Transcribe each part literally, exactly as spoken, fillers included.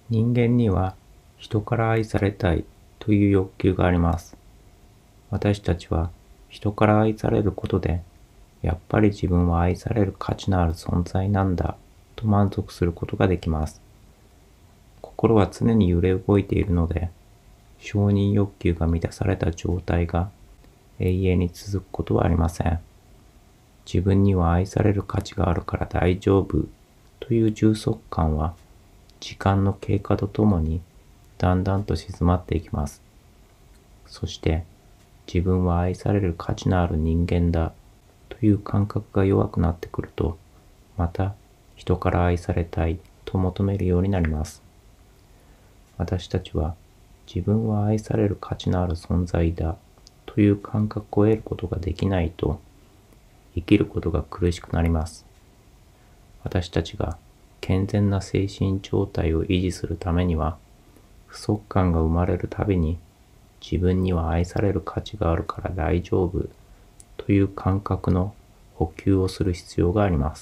人間には人から愛されたいという欲求があります。私たちは人から愛されることで、やっぱり自分は愛される価値のある存在なんだと満足することができます。心は常に揺れ動いているので、承認欲求が満たされた状態が永遠に続くことはありません。自分には愛される価値があるから大丈夫という充足感は、時間の経過とともにだんだんと静まっていきます。そして自分は愛される価値のある人間だという感覚が弱くなってくると、また人から愛されたいと求めるようになります。私たちは自分は愛される価値のある存在だという感覚を得ることができないと、生きることが苦しくなります。私たちが健全な精神状態を維持するためには、不足感が生まれるたびに、自分には愛される価値があるから大丈夫という感覚の補給をする必要があります。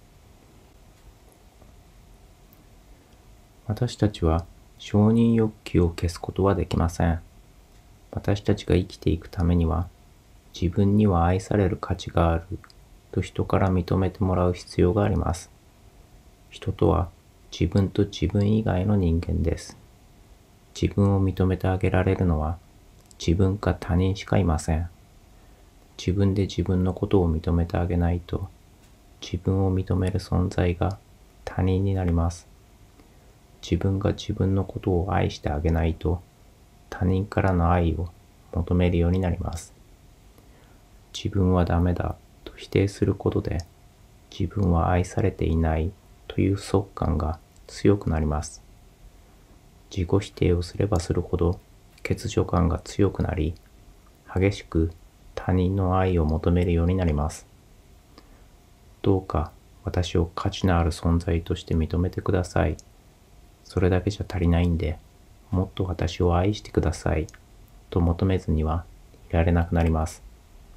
私たちは承認欲求を消すことはできません。私たちが生きていくためには、自分には愛される価値があると人から認めてもらう必要があります。人とは自分と自分以外の人間です。自分を認めてあげられるのは自分か他人しかいません。自分で自分のことを認めてあげないと、自分を認める存在が他人になります。自分が自分のことを愛してあげないと、他人からの愛を求めるようになります。自分はダメだと否定することで、自分は愛されていないという不足感が強くなります。自己否定をすればするほど欠如感が強くなり、激しく他人の愛を求めるようになります。どうか私を価値のある存在として認めてください。それだけじゃ足りないんで、もっと私を愛してくださいと求めずにはいられなくなります。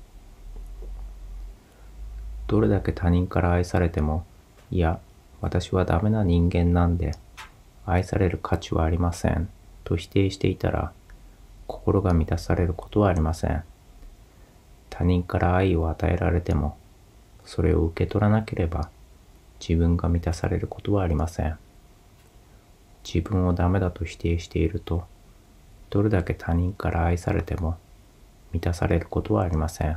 どれだけ他人から愛されても、いや、私はダメな人間なんで、愛される価値はありませんと否定していたら、心が満たされることはありません。他人から愛を与えられても、それを受け取らなければ、自分が満たされることはありません。自分をダメだと否定していると、どれだけ他人から愛されても、満たされることはありません。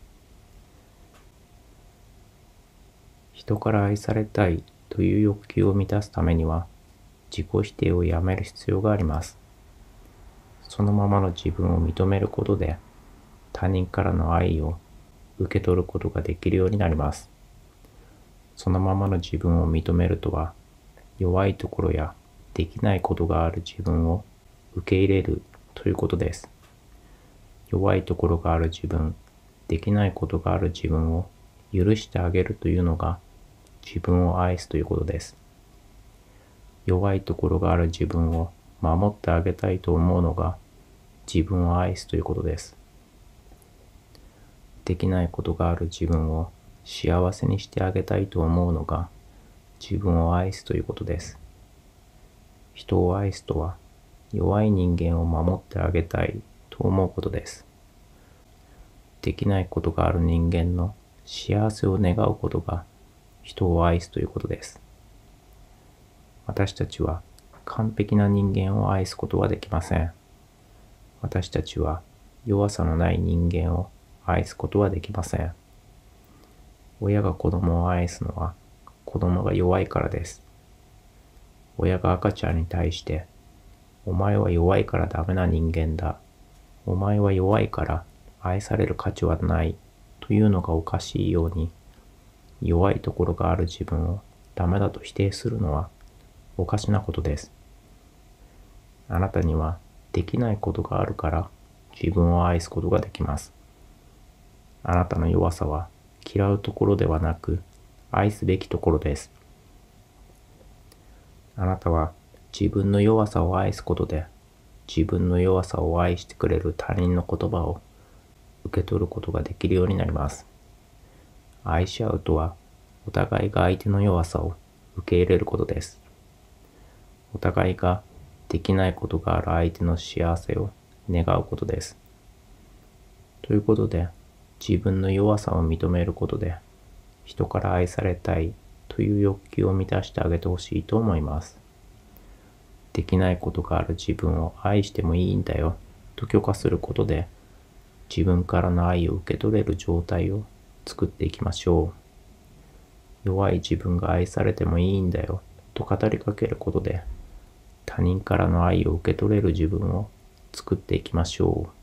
人から愛されたいという欲求を満たすためには、自己否定をやめる必要があります。そのままの自分を認めることで、他人からの愛を受け取ることができるようになります。そのままの自分を認めるとは、弱いところやできないことがある自分を受け入れるということです。弱いところがある自分、できないことがある自分を許してあげるというのが、自分を愛すということです。弱いところがある自分を守ってあげたいと思うのが、自分を愛すということです。できないことがある自分を幸せにしてあげたいと思うのが、自分を愛すということです。人を愛すとは、弱い人間を守ってあげたいと思うことです。できないことがある人間の幸せを願うことが、人を愛すということです。私たちは完璧な人間を愛すことはできません。私たちは弱さのない人間を愛すことはできません。親が子供を愛すのは子供が弱いからです。親が赤ちゃんに対して、お前は弱いからダメな人間だ。お前は弱いから愛される価値はないというのがおかしいように、弱いところがある自分をダメだと否定するのはおかしなことです。あなたにはできないことがあるから自分を愛すことができます。あなたの弱さは嫌うところではなく愛すべきところです。あなたは自分の弱さを愛すことで、自分の弱さを愛してくれる他人の言葉を受け取ることができるようになります。愛し合うとは、お互いが相手の弱さを受け入れることです。 お互いができないことがある相手の幸せを願うことです。ということで、自分の弱さを認めることで、人から愛されたいという欲求を満たしてあげてほしいと思います。できないことがある自分を愛してもいいんだよと許可することで、自分からの愛を受け取れる状態を作っていきましょう。弱い自分が愛されてもいいんだよと語りかけることで、他人からの愛を受け取れる自分を作っていきましょう。